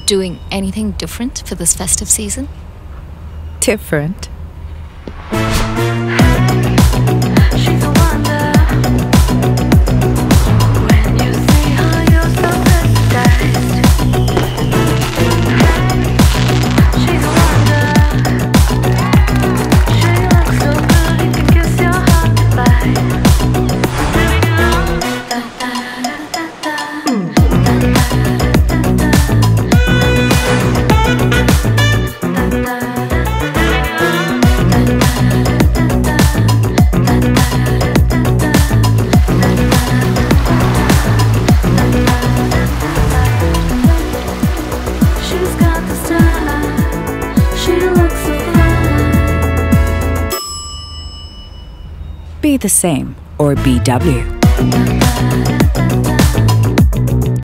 doing anything different for this festive season? Different? She's a wonder. When you see her, you're so hypnotized. She's a wonder. She looks so good, you can kiss your heart goodbye. Living alone. Da, da, da, da, da. Da, da, da, da, she's got the style. She looks so fly. Be the same or BW.